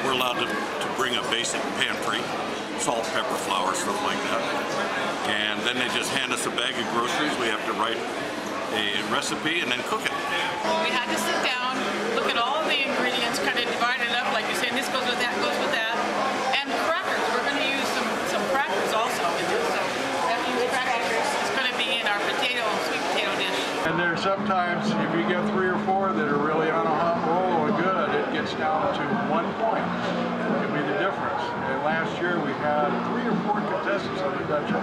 we're allowed to bring a basic pantry, salt, pepper, flour, stuff like that. And then they just hand us a bag of groceries. We have to write a recipe and then cook it. We had to sit down, look at all of the ingredients, kind of divide it up, like you're saying, this goes with that, goes with that. And crackers, we're going to use some crackers also in this. So that means crackers is going to be in our sweet potato dish. And there's sometimes, if you get 3 or 4 that are really on a hot roll and good, it gets down to 1 point. It could be the difference. And last year we had 3 or 4 contestants on the Dutch